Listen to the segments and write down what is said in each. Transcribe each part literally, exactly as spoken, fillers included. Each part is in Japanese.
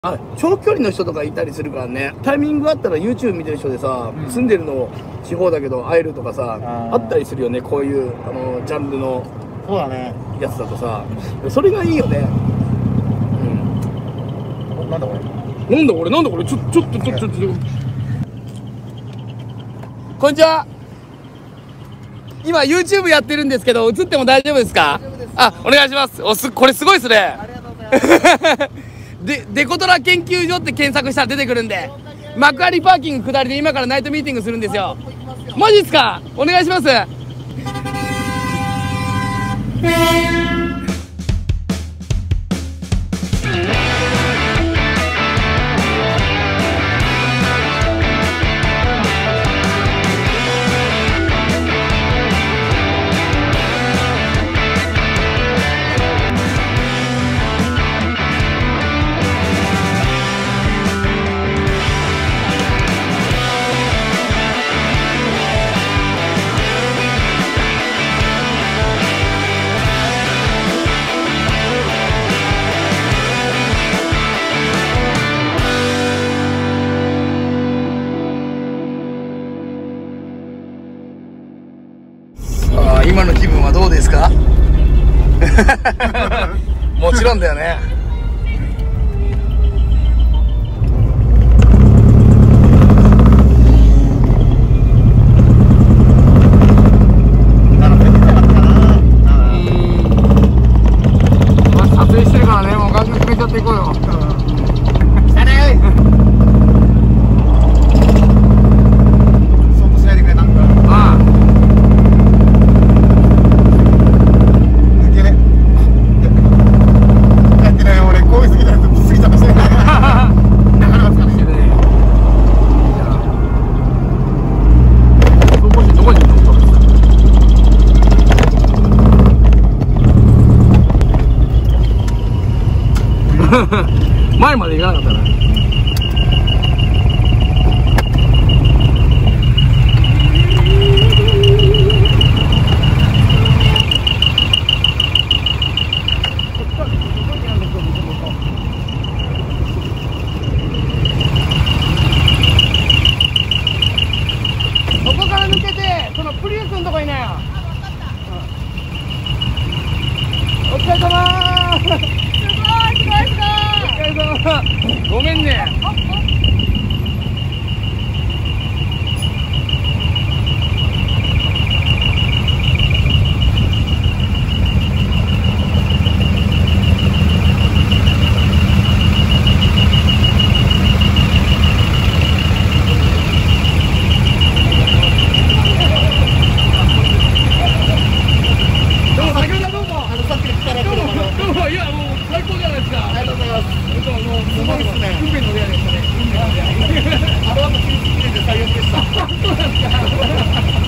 あ、長距離の人とかいたりするからね。タイミングあったら YouTube 見てる人でさ、うん、住んでるの地方だけど会えるとかさ、あったりするよね。こういうあのジャンルのそうだねやつだとさ、それがいいよね。うん。 なんだこれ。 なんだこれなんだこれちょちょっとちょっとちょっと。こんにちは。今 YouTube やってるんですけど映っても大丈夫ですか？あ、お願いします。おすこれすごいですね。ありがとうございます。で、デコトラ研究所って検索したら出てくるんで、幕張パーキング下りで今からナイトミーティングするんですよ。マジっすか？お願いします。今の気分はどうですか？もちろんだよね。まあ撮影してるからね、もうガンガン決めちゃっていこうよ。前まで行かなかったな。そこから抜けてそのプリウスのとこいなよ。お疲れ様ー。ごめんね。どうも先ほどどうもあのさっきからどうもどうもいやもう最高じゃないですか。ありがとうございます。もうすごいですね。運命の出会いでしたね。運命の出会い。あの後きれいで最悪でした。そうなんですか。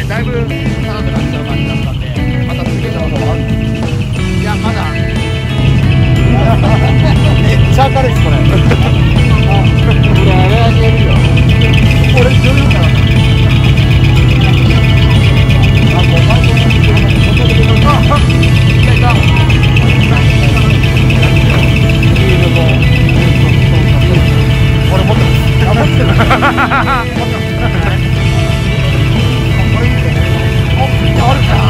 ね、だいぶ高くなっちゃう感じだったんで、また続けた方がある。いや、まだめっちゃ明るいです、これ。あ、これ、あれあげるよ。これ、十分だな。あ、もう、あ、いたいた。これ持ってます。あ、持ってる。持ってます。これいいね。あ、あるじゃん。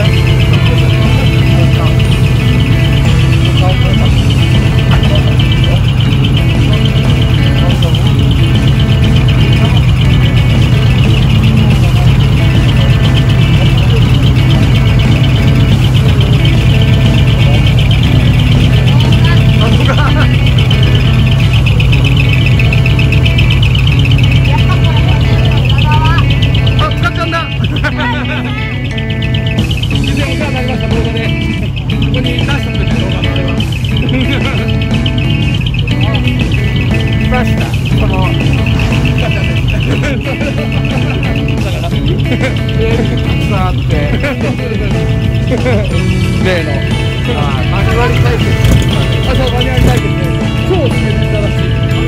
例の、あ、マニュアル対決。あ、そう、マニュアル対決ね。超好きだらしい。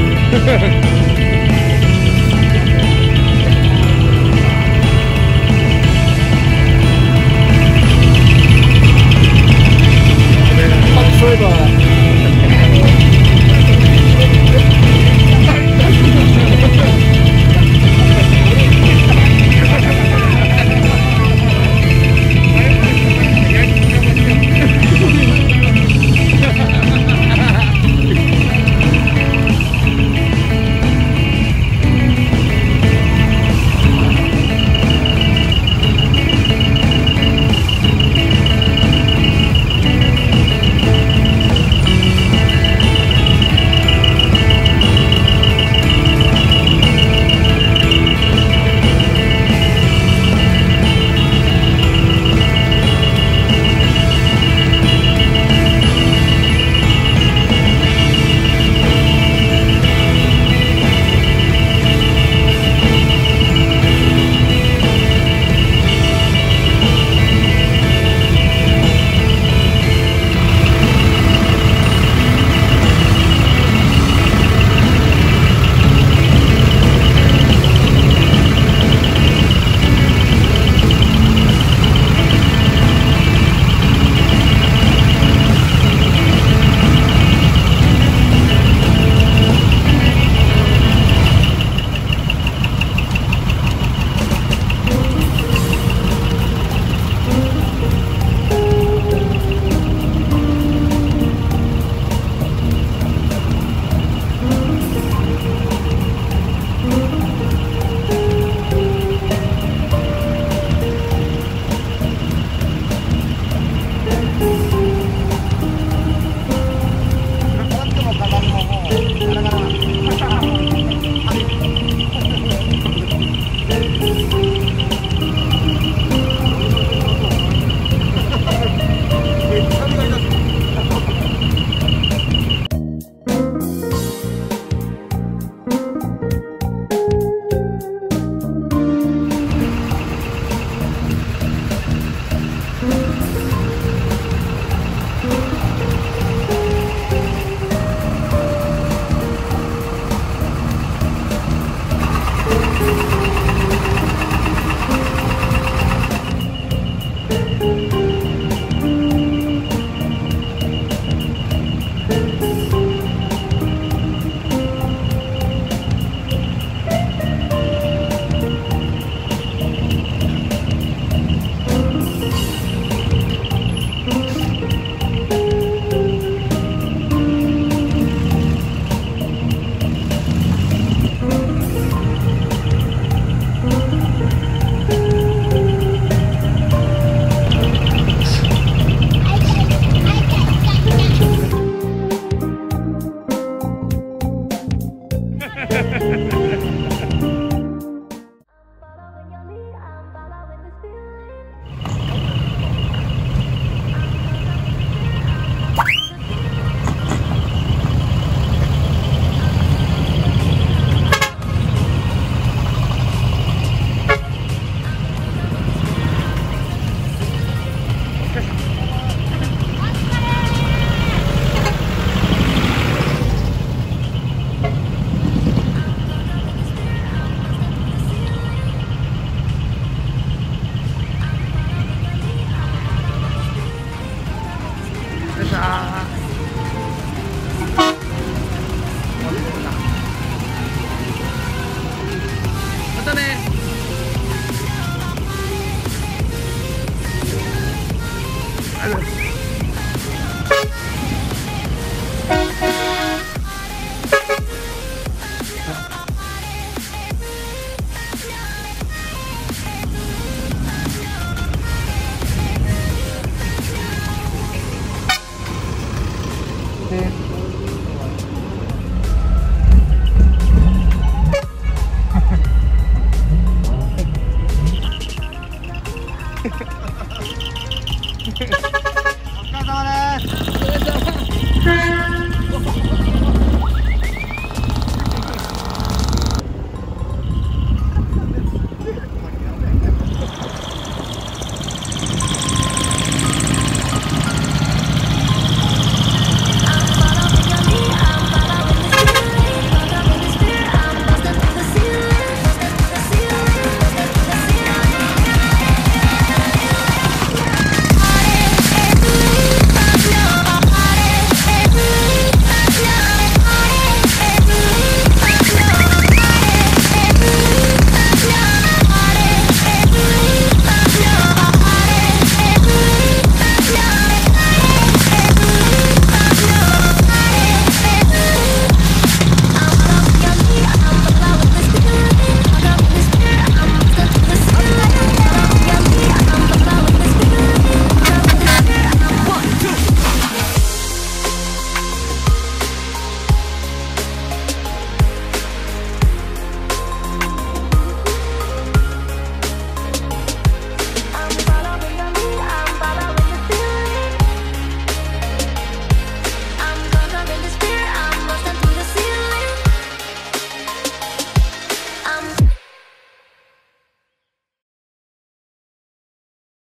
そういえば。